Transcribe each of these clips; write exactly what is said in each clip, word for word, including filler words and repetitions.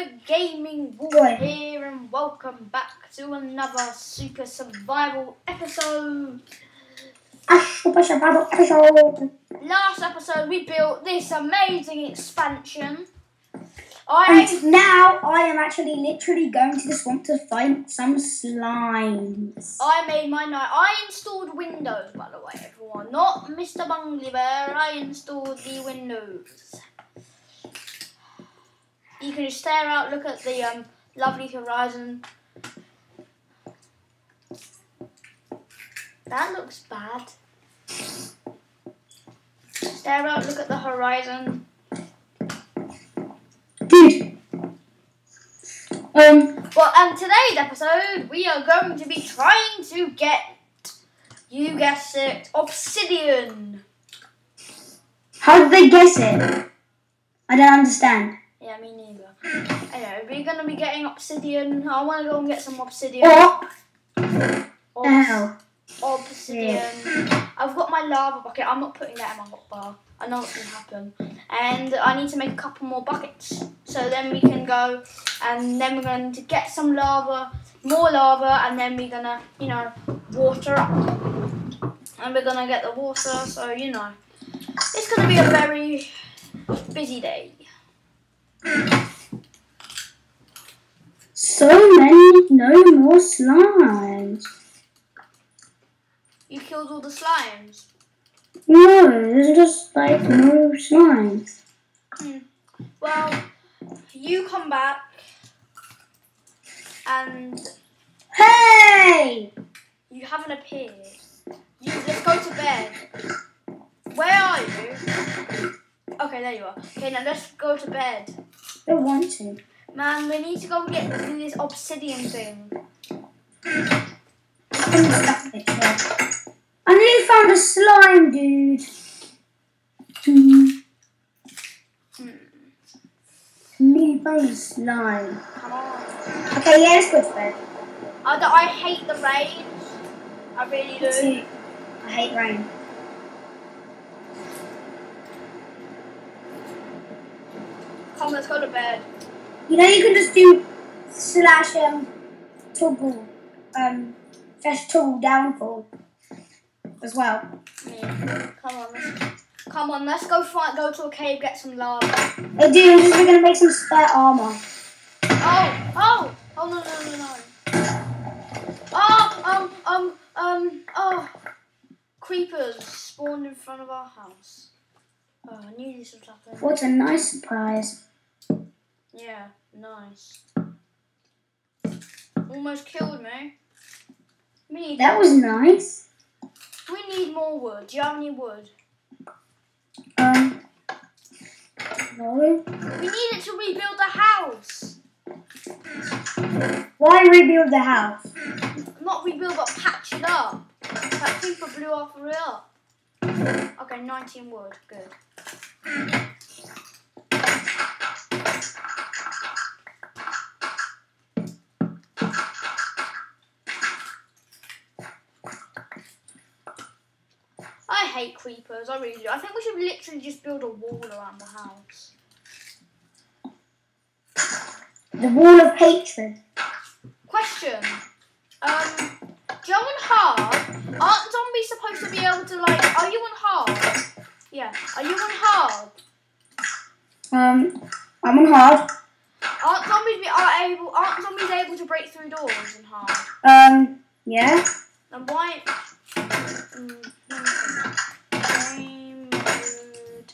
Super Gaming Wolf Joy. here, and welcome back to another Super Survival episode. A Super Survival episode. Last episode we built this amazing expansion. I And now I am actually literally going to the swamp to find some slimes. I made my night. I installed Windows, by the way, everyone. Not Mister Bungly Bear. I installed the Windows. You can just stare out, look at the um, lovely horizon. That looks bad. Stare out, look at the horizon. Dude. Um. Well, and today's episode, we are going to be trying to get, you guessed it, obsidian. How did they guess it? I don't understand. Yeah, me neither. Anyway, we're going to be getting obsidian. I want to go and get some obsidian. What? Obs- The hell? Obsidian. I've got my lava bucket. I'm not putting that in my hotbar. I know what's going to happen. And I need to make a couple more buckets. So then we can go and then we're going to get some lava, more lava, and then we're going to, you know, water up. And we're going to get the water. So, you know, it's going to be a very busy day. So many, no more slimes. You killed all the slimes. No, there's just like no slimes. Hmm. Well, you come back and Hey! you haven't appeared. You, let's go to bed. Where are you? Okay, there you are. Okay, now let's go to bed. I don't want to. Man, we need to go and get do this obsidian thing. I nearly found a slime, dude. Hmm. Hmm. Nearly found a slime. Come on. Okay, yeah, let's go to bed. I, d- I hate the rain. I really do. See, I hate rain. Come, let's go to bed. You know, you can just do slash um toggle um slash toggle downfall as well. Yeah. Come on, let's, come on, let's go find, go to a cave, get some lava. Hey, dude, I'm just gonna make some spare armor. Oh, oh, oh no, no, no, no. Oh, um, um, um, oh. Creepers spawned in front of our house. Oh, I knew this would happen. What a nice surprise. Yeah, nice. Almost killed me. We need, That was nice. we need more wood. Do you have any wood? Um, no. We need it to rebuild the house. Why rebuild the house? Not rebuild, but patch it up. That creeper blew off it up. Okay, nineteen wood. Good. I hate creepers, I really do. I think we should literally just build a wall around the house. The wall of hatred. Question. Um, Joe and Hard, aren't zombies supposed to be able to, like, are you on Hard? Yeah, are you on Hard? Um, I'm on hard. Aren't zombies be, are able, aren't zombies able to break through doors in Hard? Um, yeah. And why... Mm, game mode...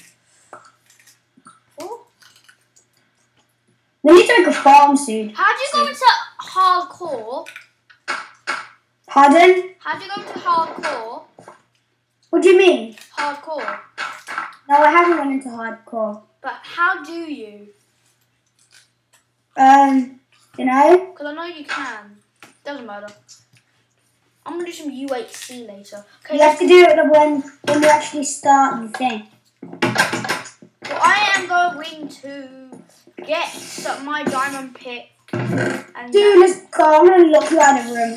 Oh? We need to make a farm soon. How do you go into hardcore? Pardon? How do you go into hardcore? What do you mean? Hardcore. No, I haven't gone into hardcore. But how do you? Um, you know? Because I know you can. Doesn't matter. I'm going to do some U H C later. Okay, You have to do it when, when you actually start the thing. well, I am going to get some, my diamond pick. And Dude, let's go. I'm going to lock you out of the room.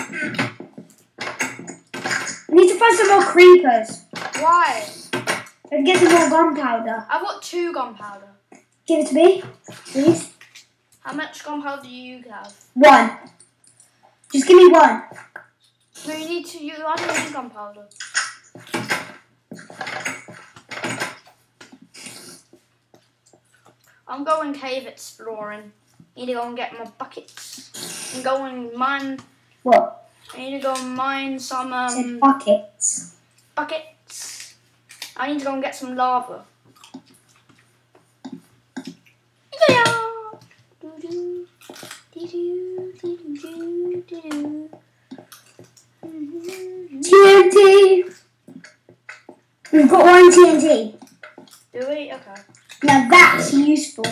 I need to find some more creepers. Why? And get some more gunpowder. I've got two gunpowder. Give it to me, please. How much gunpowder do you have? One. Just give me one. No, you need to. You I don't need gunpowder. I'm going cave exploring. Need to go and get my buckets. And go and mine. What? I need to go and mine some um, buckets. Buckets. I need to go and get some lava. Yeah. T N T. We've got one T N T. Do we? Okay. Now that's useful.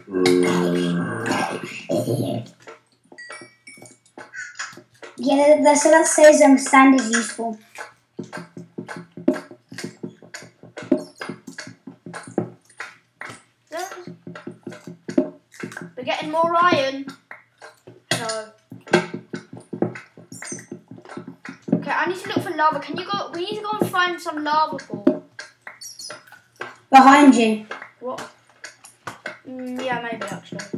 Yeah, that, so that says um, sand is useful. We're getting more iron. No. Okay, I need to look for lava. Can you go? We need to go and find some lava pool. Behind you. What? Mm, yeah, maybe actually.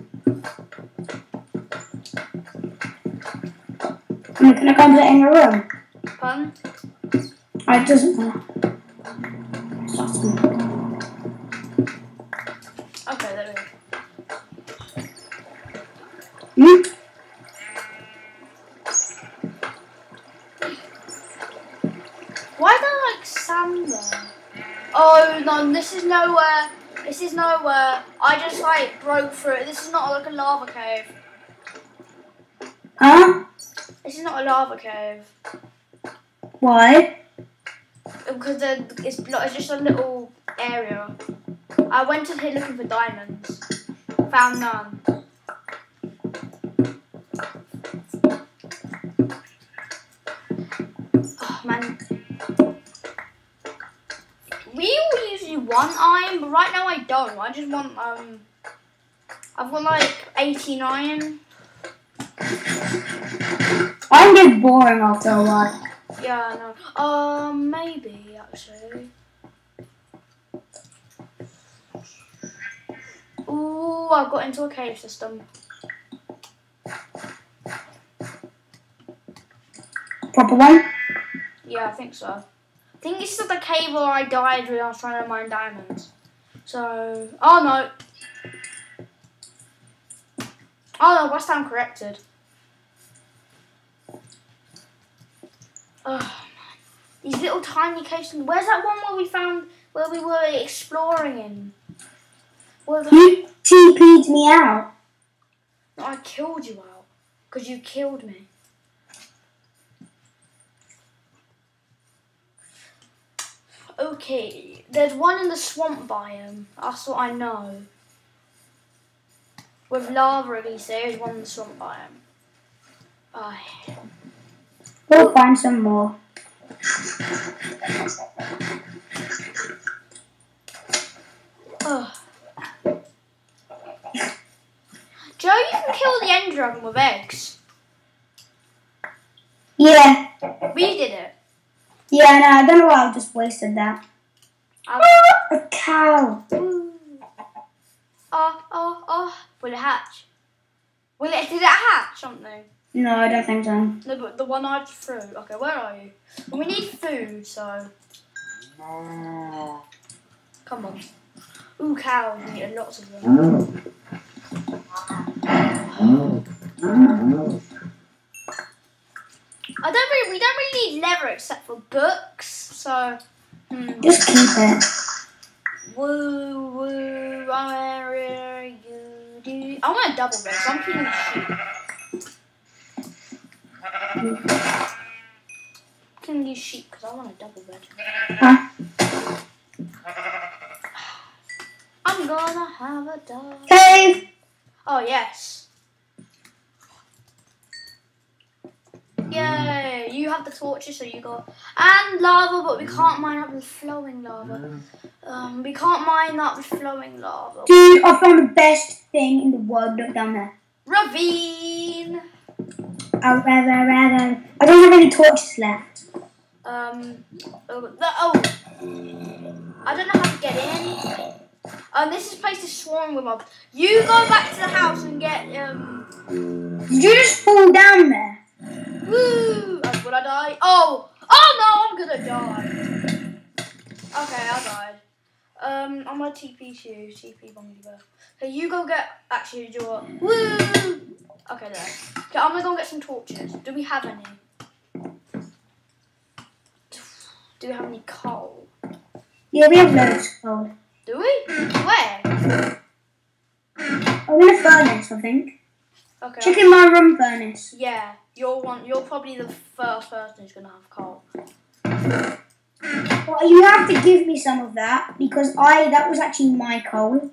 Can, can I come put it in your room? Fun? Oh, it doesn't matter. Okay, there we go. Hmm? Why is there like sand there? Oh no, this is nowhere. This is nowhere. I just like broke through it. This is not like a lava cave. Huh? This is not a lava cave. Why? Because it's, it's just a little area. I went in here looking for diamonds. Found none. Oh man. We all usually want iron, but right now I don't. I just want, um... I've got like eighty-nine. Iron gets boring after a while. Yeah, I know. Um, maybe, actually. Ooh, I got into a cave system. Proper one? Yeah, I think so. I think it's the cave where I died when I was trying to mine diamonds. So, oh no. Oh no, West Ham corrected. Oh man. These little tiny caves. Where's that one where we found, where we were exploring in? Where the... You T P'd me out. No, I killed you out. Because you killed me. Okay, there's one in the swamp biome. That's what I know. With lava, at least there is one in the swamp biome. Oh. We'll find some more. Oh. Joe, you can kill the end dragon with eggs. Yeah. We did it. Yeah, no, I don't know why I just wasted that. I'll... A cow. Ooh. Oh, oh, oh. Will it hatch? Will it, did it hatch something? No, I don't think so. No, but the one I just threw. Okay, where are you? Well, we need food, so... Come on. Ooh, cows. We need lots of them. I don't really, we don't really need leather except for books, so... Hmm. Just keep it. Woo, woo, where are you? Do? I want a double bed, so I'm keeping the sheep. I'm killing these sheep because I want a double bed. Huh? I'm gonna have a double. Cave! Oh, yes. Yay, you have the torches, so you got... And lava, but we can't mine up with flowing lava. Um, we can't mine up with flowing lava. Dude, I found the best thing in the world. Look down there. Ravine! Oh, rather, rather. I don't have any torches left. Um, oh, the, oh. I don't know how to get in. Um, this is place is swarming with mobs. You go back to the house and get um. Did you just fall down there? Woo! Uh, will I die? Oh! Oh no! I'm gonna die. Okay, I died. Um, I'm gonna T P to you. T P Bongy Bear. Okay, you go get. Actually, do what? Woo! Okay, there. Okay, I'm gonna go get some torches. Do we have any? Do we have any coal? Yeah, we have loads of coal. Do we? Where? Oh, in a furnace, I think. Okay. Check in my room furnace. Yeah, you're one. You're probably the first person who's gonna have coal. Well, you have to give me some of that because I that was actually my coal.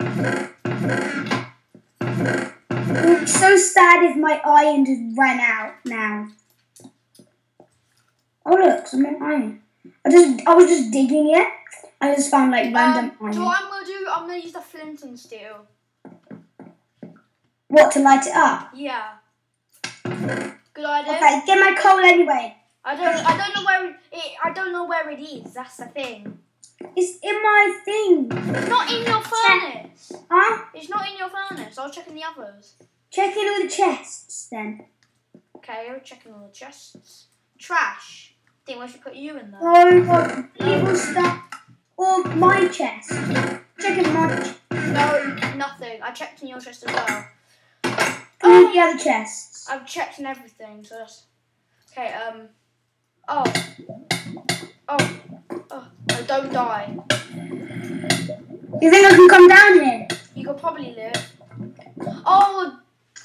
It's so sad if my iron just ran out now. Oh look, some more iron. I just I was just digging it. I just found like random um, iron. So what I'm gonna do? I'm gonna use the flint and steel. What, to light it up? Yeah. Good idea. Okay, get my coal anyway. I don't. I don't know where it. I don't know where it is. That's the thing. It's in my thing. It's not in your furnace. Huh? It's not in your furnace. I'll check in the others. Check in all the chests then. Okay, I'm checking all the chests. Trash. Think we should put you in there. Oh, what evil stuff. Or my chest. Check in my chest. No, nothing. I checked in your chest as well. All the other chests. I've checked in everything. So that's okay. Um. Oh. Oh. Oh. No, don't die. You think I can come down here? You could probably live. Oh.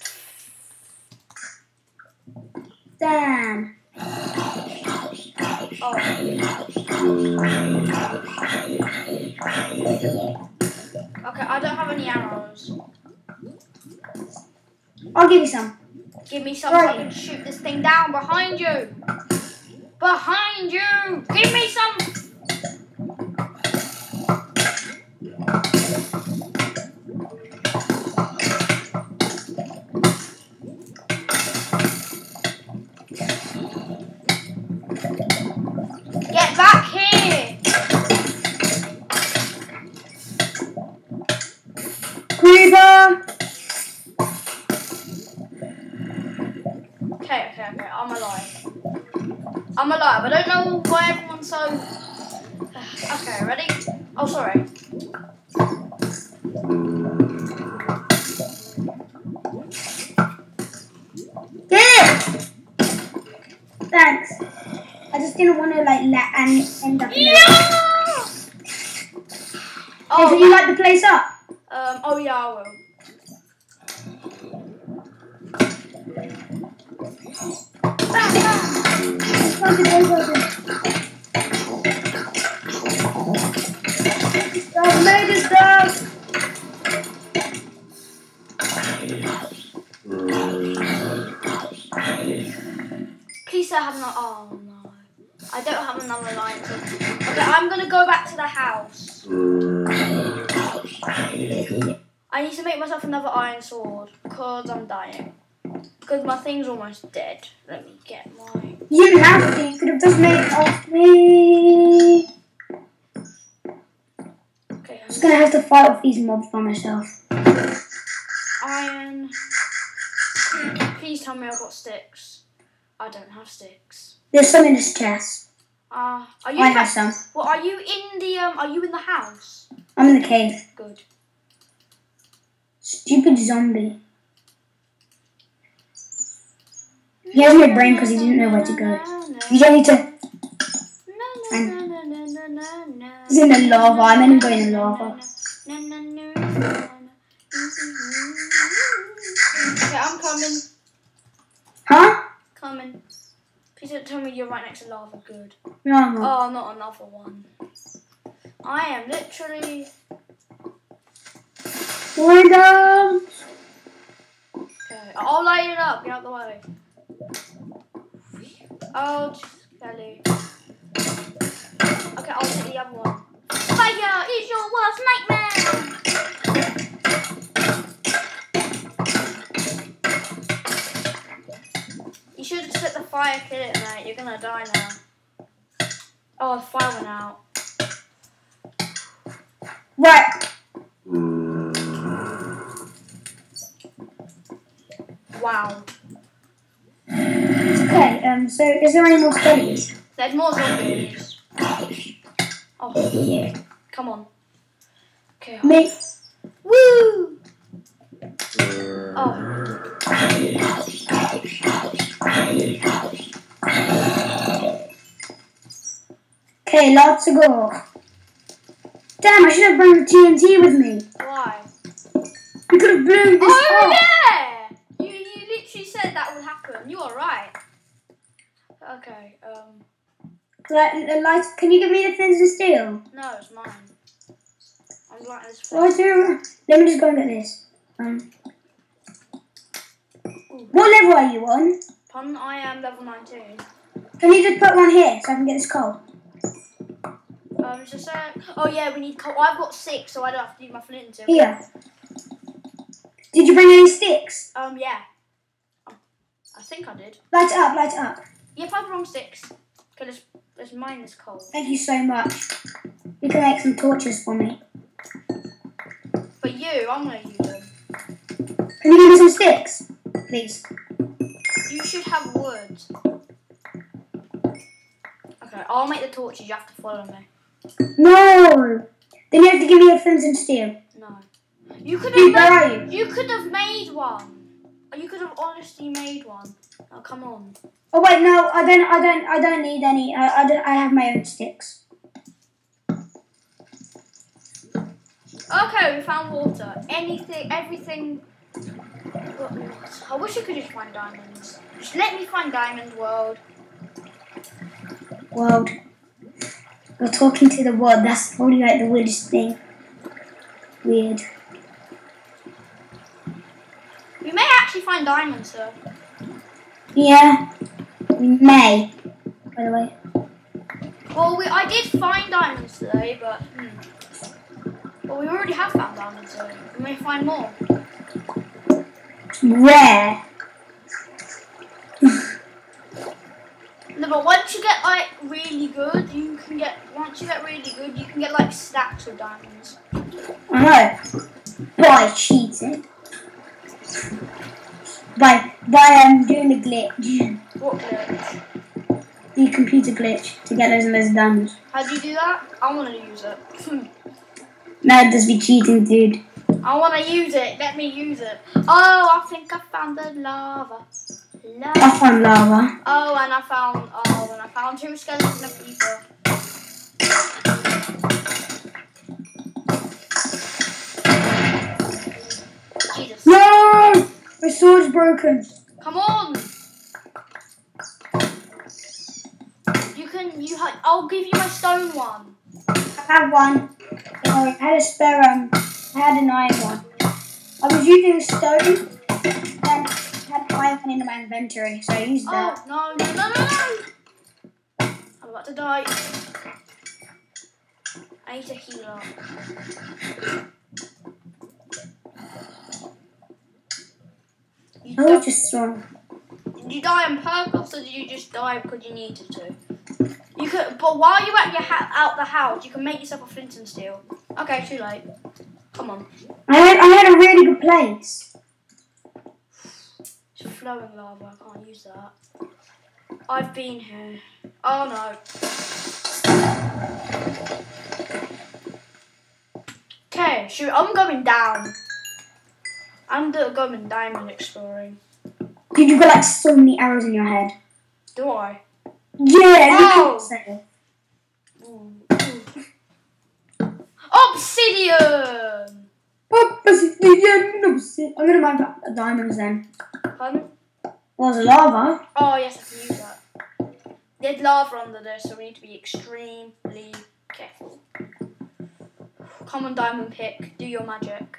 Damn. Oh. Okay, I don't have any arrows. I'll give you some. Give me some so I can shoot this thing down behind you. Behind you. Give me some. Get back here. Creeper. Okay, okay, okay. I'm alive. I'm alive. I don't know why everyone's so. Okay, ready? Oh, sorry. Get it! Thanks. I just didn't want to like let and end up in Yeah! there. Oh, Hey, so you light the place up? Um. Oh yeah, I will. Close the doors open. Stop, make it stop! Please I have no. Oh no. I don't have another line. So... Okay, I'm gonna go back to the house. I need to make myself another iron sword because I'm dying. Because my thing's almost dead. Let me get my. You didn't have to. You could have just made it off me. Okay. I'm just gonna have to fight off these mobs by myself. Iron. Please tell me I've got sticks. I don't have sticks. There's some in this chest. Ah, uh, are you? I have some. Well, are you in the um? Are you in the house? I'm in the cave. Good. Stupid zombie. He has no brain because he didn't know where to go. You don't need to. He's in the lava. I meant him going in the lava. Okay, I'm coming. Huh? Coming. Please don't tell me you're right next to lava. Good. No, I'm not. Oh, not another one. I am literally. Random. Okay, I'll light it up. Get out of the way. Oh, Kelly. Okay, I'll take the other one. Fire is your worst nightmare. You should have set the fire, kill it, mate. You're gonna die now. Oh, the fire went out. Right. Wow. Okay, um, so is there any more stages? There's more zombies. Oh, come on. Okay. Me. Woo! Oh. Okay, lots to go. Damn, I should have brought the T N T with me. Why? We could have blown this Oh, up. yeah! You, you literally said that would happen. You are right. Okay, um... Like, like, can you give me the fins and steel? No, it's mine. I'm lighting this Why flame. do? Let me just go and get this. Um, what level are you on? Pardon, I am level nineteen. Can you just put one here so I can get this coal? Um, it's just uh, oh yeah, we need coal. I've got six, so I don't have to use my flint to. Here. Did you bring any sticks? Um, yeah. Oh, I think I did. Light it up, light it up. Yep, I've brought six. Okay, let's, let's mine this coal. Thank you so much. You can make some torches for me. For you, I'm gonna use them. Can you give me some sticks, please? You should have wood. Okay, I'll make the torches. You have to follow me. No. Then you have to give me your fins and steel. No. You could Dude, where have. are Made, you? you could have made one. You could have honestly made one. Oh, come on. Oh wait, no, I don't, I don't, I don't need any. I, I don't. I have my own sticks. Okay, we found water. Anything, everything. I wish I could just find diamonds. Just let me find diamond world. World. You're talking to the world. That's probably like the weirdest thing. Weird. We may actually find diamonds, sir. Yeah. We may. By the way. Well, we I did find diamonds today, but hmm. Well, we already have found diamonds, so we may find more. Rare. No, but once you get like really good, you can get. Once you get really good, you can get like stacks of diamonds. I know. By cheating. By by um doing the glitch. What glitch? The computer glitch to get loads and loads of diamonds. How do you do that? I want to use it. No, just be cheating, dude. I want to use it. Let me use it. Oh, I think I found the lava. Lava. I found lava. Oh, and I found. Oh, and I found two skeletons of people. Jesus. No! My sword's broken. Come on. You can. You. Ha I'll give you my stone one. I have one. Oh, I had a spare um. I had an iron one. I was using stone. Then I had an iron one in my inventory, so I used that. Oh no no no no no! I'm about to die. I need to heal up. You I di- was just strong. Did you die on purpose, or did you just die because you needed to? You could, but while you're at your ha out the house, you can make yourself a flint and steel. Okay, too late. Come on. I had I had a really good place. It's flowing lava. I can't use that. I've been here. Oh no. Okay, shoot. I'm going down. I'm do- going diamond exploring. Dude, you've got like so many arrows in your head. Do I? Yeah, Oh. look at it. Ooh, ooh. Obsidian! Obsidian, obsidian. I'm gonna mine back the diamonds then. Pardon? Well, there's lava. Oh yes, I can use that. There's lava under there, so we need to be extremely careful. Come on, diamond pick, do your magic.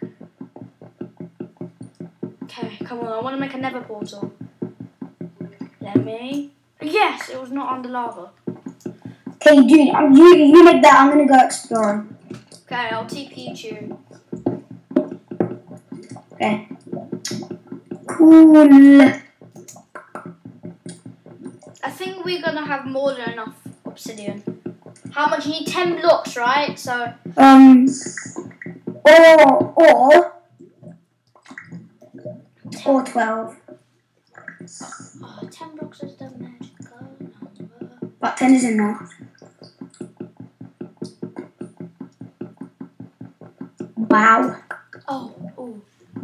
Okay, come on, I want to make a nether portal. Let me. Yes, it was not under lava. Okay, dude, I'm, you you make that. I'm gonna go exploring. Okay, I'll T P you. Okay. Cool. I think we're gonna have more than enough obsidian. How much? You need ten blocks, right? So. Um. Or or or twelve. But ten is enough. Wow. Oh, ooh.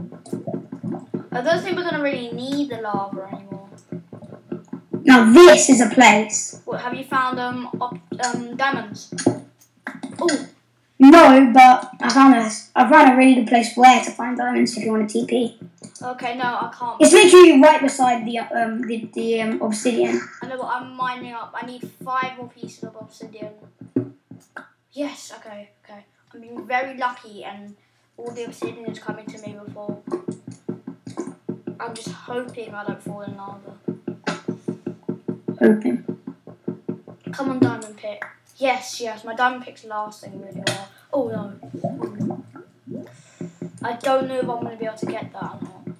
I don't think we're gonna really need the lava anymore. Now this is a place. What, have you found um op, um diamonds? Oh, No, but I found a, I found a really good place where to find diamonds if you want a T P. okay, no, I can't. It's literally right beside the um the, the um, obsidian. I know, but I'm mining up. I need five more pieces of obsidian. Yes, okay, okay. I'm being very lucky, and all the obsidian is coming to me before. I'm just hoping I don't fall in lava. Hoping. Come on, diamond pick. Yes, yes, my diamond pick's lasting really well. Oh no. I don't know if I'm going to be able to get that or not.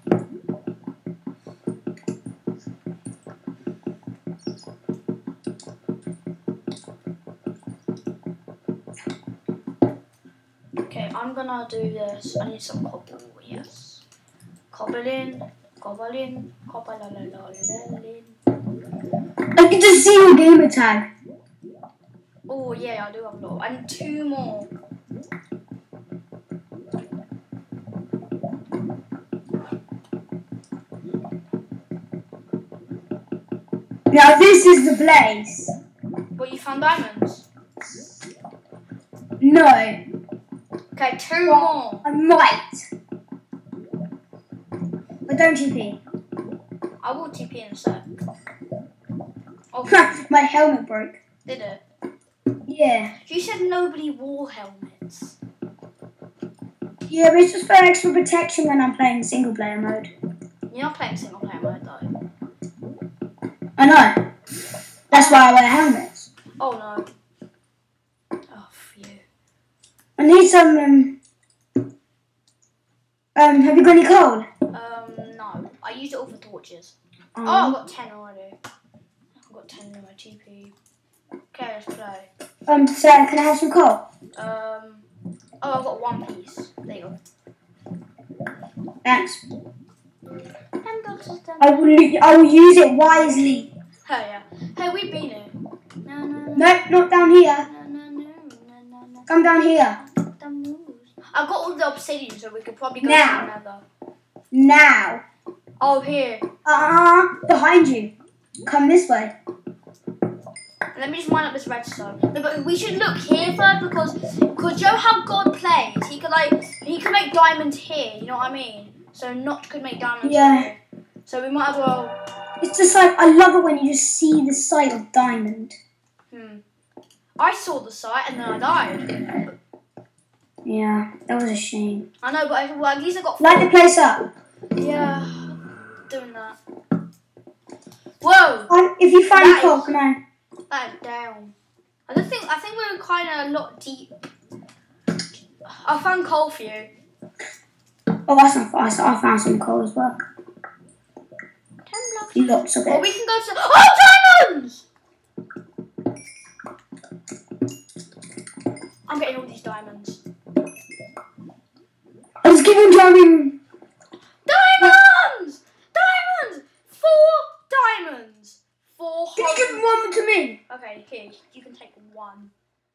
Okay, I'm going to do this. I need some cobble, yes. Cobble in, cobble in, cobble la la la la in. I can just see your gamer tag. Oh yeah, I do have a lot. I need two more. Now this is the place. But you found diamonds? No. Okay, two more. I might. But don't T P. I will T P in a sec. Oh, My helmet broke. did it? Yeah. You said nobody wore helmets. Yeah, but it's just for extra protection when I'm playing single player mode. You're not playing single player mode though. I know. That's why I wear helmets. Oh no. Oh, phew. I need some. Um, um have you got any coal? Um, no. I used it all for torches. Um, Oh, I've got ten already. I've got ten in my T P. Okay, let's play. Um, Sarah, can I have some coal? Um, oh, I've got one piece. There you go. Thanks. Ten boxes done. I will. I will use it wisely. Oh yeah. Hey, we've been here. No, no, no. Nope, not down here. No, no, no, no, no, no. Come down here. I've got all the obsidian, so we could probably go Now. to another. Now. Oh, here. Ah, uh, behind you. Come this way. Let me just mine up this redstone. No, but we should look here first because because you know how God plays. He could like he could make diamonds here. You know what I mean? So Notch could make diamonds Yeah. here. So we might as well. It's just like I love it when you just see the sight of diamond. Hmm. I saw the site and then I died. Yeah, that was a shame. I know, but I, well, at least I got. Light the place up. Yeah, doing that. Whoa! Um, if you find Nice. coal, can I? That is down. I don't think. I think we're kind of a lot deep. I found coal for you. Oh, that's not fast. I found some coal as well. Ten blocks. Lots of Or it. we can go to. Oh, diamonds! I'm getting all these diamonds. I was giving Jeremy. Diamonds! Diamonds! Four diamonds! Four Can you give whole- one to me? Okay, here, you can take one.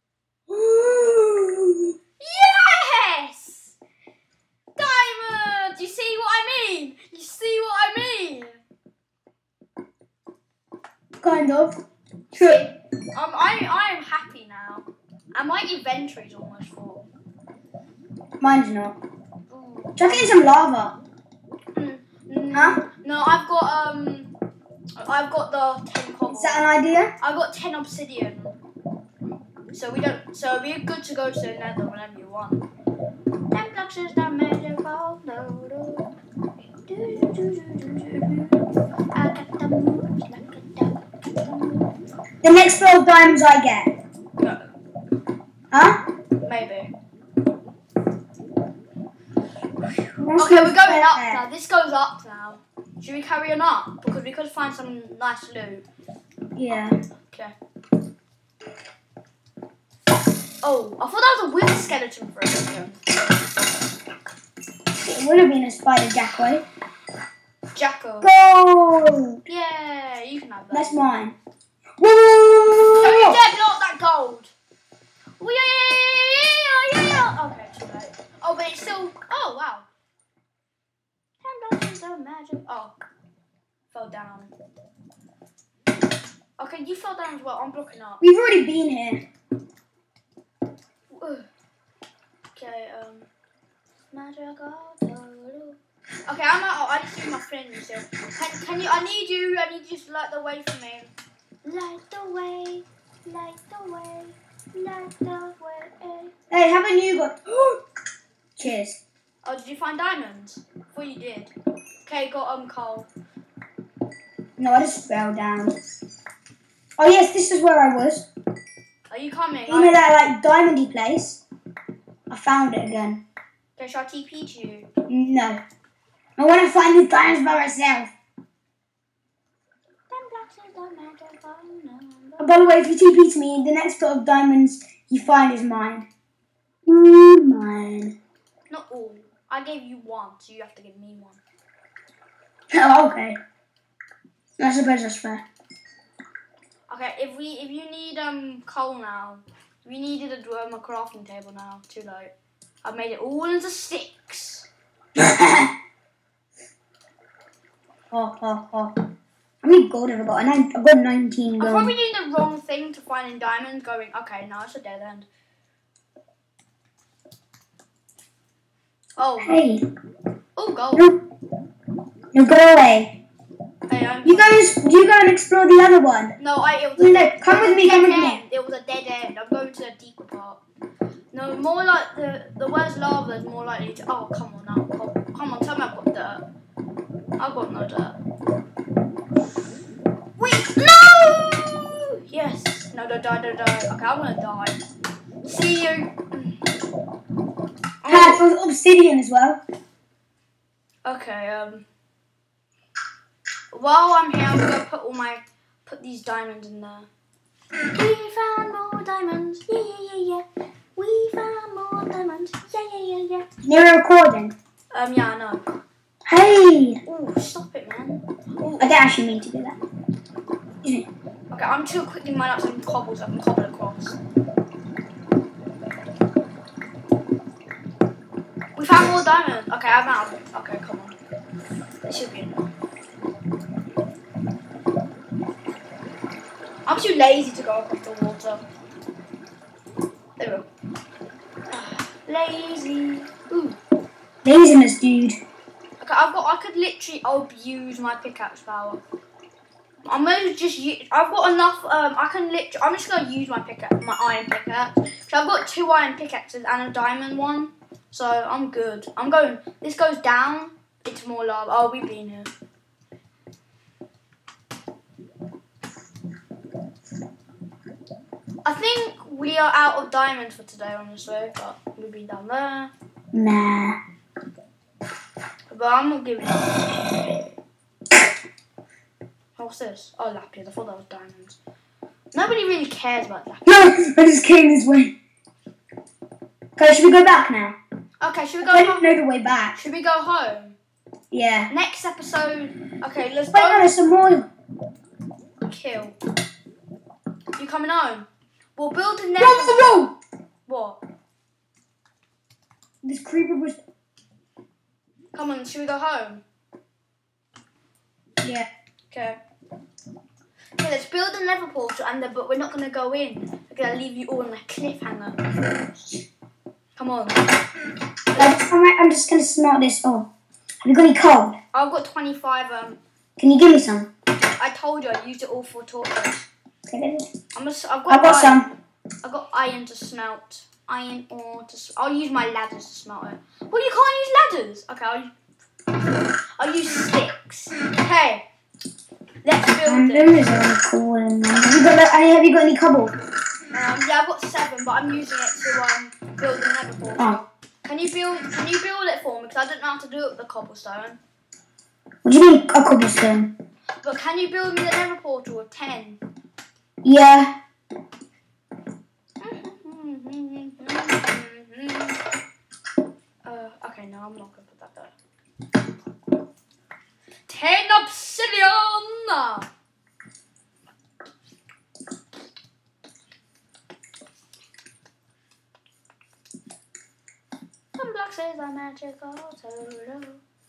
Ooh. Yes! Diamonds! You see what I mean? You see what I mean? Kind of. See, um, I, I am happy now. And my inventory's almost full. Mine's not. Ooh. Chuck in some lava. Mm, mm, Huh? No, I've got um, I've got the ten cobble. Is that an idea? I've got ten obsidian. So we don't. So it'd be good to go to the Nether whenever you want. Ten blocks is the magical load. I got the moves like a dog. The next floor of diamonds I get. No, Huh? maybe. Let's Okay, go we're going up there. now. This goes up now. Should we carry on up? Because we could find some nice loot. Yeah. Okay. Oh, I thought that was a wither skeleton for a second. It would have been a spider jackway. Jacko. Gold! Yeah, you can have that. That's mine. Whoa, whoa, Don't whoa, you dare blow up that gold. Oh, yeah, yeah, yeah, yeah, yeah. Okay, too late. Oh, but it's still. Oh, wow. Ten blocks of magic. Oh, fell down. Okay, you fell down as well. I'm blocking up. We've already been here. Okay, um. Magical. Okay, I'm out. I just see my friend still. Can, can you? I need you. I need you to light the way for me. Light the way. Light the way. Light the way. Hey, haven't you got? Cheers. Oh, did you find diamonds? I thought you did. Okay, got um coal. No, I just fell down. Oh yes, this is where I was. Are you coming? You know that like diamondy place? I found it again. Okay, shall I T P to you? No. I want to find the diamonds by myself. Oh, by the way, if you T P to me, the next bit of diamonds you find is mine. Ooh, mine. Not all. I gave you one, so you have to give me one. Oh, okay. I suppose that's fair. Okay, if we if you need um coal now, we needed a, um, a crafting table now. Too late. I've made it all into sticks. oh, oh, oh. How many gold have I got? I've got nineteen gold. I'm probably doing the wrong thing to finding diamonds. Going okay, now it's a dead end. Oh. Hey. Oh, gold. No, no, go away. Hey, I'm you guys, you go and explore the other one. No, I. It was No, a no, dead, come it was with a me, come dead with me. end. It was a dead end. I'm going to a deeper part. No, more like the the where's lava is more likely to. Oh, come on now. Come, come on, tell me I've got dirt. I've got no dirt. Wait, no! Yes. No, don't die, don't die. Okay, I'm gonna die. See you. Ah, it was obsidian as well. Okay. Um. While I'm here, I'm gonna put all my put these diamonds in there. We found more diamonds. Yeah, yeah, yeah, yeah. We found more diamonds. Yeah, yeah, yeah, yeah. You're recording. Um, yeah, I know. Hey! Oh, stop it, man. Ooh. I didn't actually mean to do that. Excuse me. Okay, I'm too quickly mine up some cobbles. I can cobble across. We found more diamonds. Okay, I'm out. Okay, come on. This should be enough. I'm too lazy to go across the water. There we go. Lazy. Ooh. Laziness, dude. Okay, I've got. I could literally abuse my pickaxe power. I'm gonna just use. I've got enough. Um, I can literally. I'm just gonna use my pickaxe, my iron pickaxe. So I've got two iron pickaxes and a diamond one. So I'm good. I'm going. This goes down. It's more lava. Oh, we've been here. I think we are out of diamonds for today, honestly. But we've been down there. Nah. But I'm not giving up. What's this? Oh, lapis. I thought that was diamonds. Nobody really cares about lapis. No, I just came this way. Okay, should we go back now? Okay, should we go I don't home? know the way back. Should we go home? Yeah. Next episode. Okay, let's Wait, no, go. there's some more. Kill. You coming home? We'll build a Whoa, nether. whoa, whoa! What? This creeper was. Come on, should we go home? Yeah. Okay. Okay, let's build a nether portal, and the, but we're not gonna go in. We're gonna leave you all on a cliffhanger. Come on. I just, I'm, I'm just gonna smelt this. Oh, have you got any coal? I've got twenty-five. Um, Can you give me some? I told you I used it all for torches. Okay. I'm just, I've got. I've got iron. some. I've got iron to smelt. Iron ore to. s- I'll use my ladders to smelt it. Well, you can't use ladders. Okay, I'll. I'll use sticks. Okay. Let's build Um, it. there is a coal in there. Have you got? that- Have you got any cobble? Um, yeah, I've got seven, but I'm using it to um build the nether portal. Oh. Can you build? Can you build it for me? Because I don't know how to do it with the cobblestone. What do you mean a cobblestone? But can you build me the nether portal with ten? Yeah. Uh, okay, no, I'm not gonna put that there. Ten obsidian. axes are magical. Total.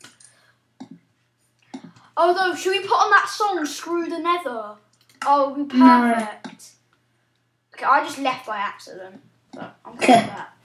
Although, should we put on that song, Screw the Nether? Oh, it'll be perfect. No. Okay, I just left by accident. So I'm good with that.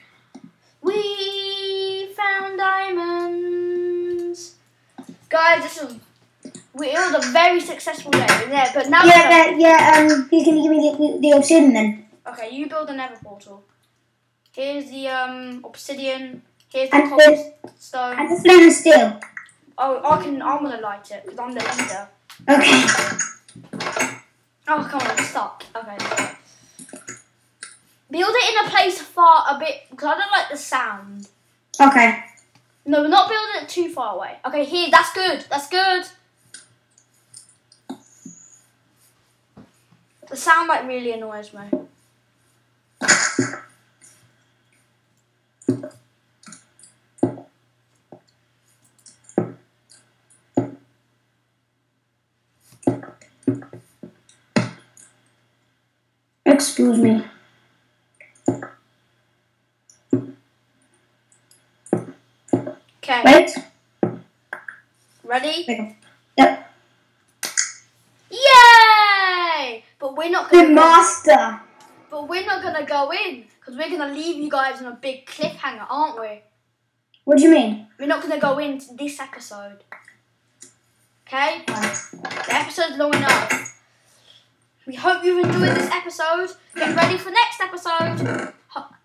We found diamonds. Guys, this is... We, it was a very successful day. Yeah, but now... Yeah, yeah, yeah, um, please can you give me the, the obsidian then? Okay, you build a nether portal. Here's the um obsidian. Here's the And cobblestone. And the flame and steel. Oh, I can. I'm gonna light it because I'm the leader. Okay. Oh, come on, stop. Okay. Build it in a place far a bit because I don't like the sound. Okay. No, we're not building it too far away. Okay, here. That's good. That's good. The sound like really annoys me. Excuse me. Okay. Wait. Ready? Wait. Yep. Yay! But we're not The gonna go, master. But we're not gonna go in because we're gonna leave you guys on a big cliffhanger, aren't we? What do you mean? We're not gonna go into this episode. Okay? The episode's long enough. We hope you've enjoyed this episode. Get ready for next episode.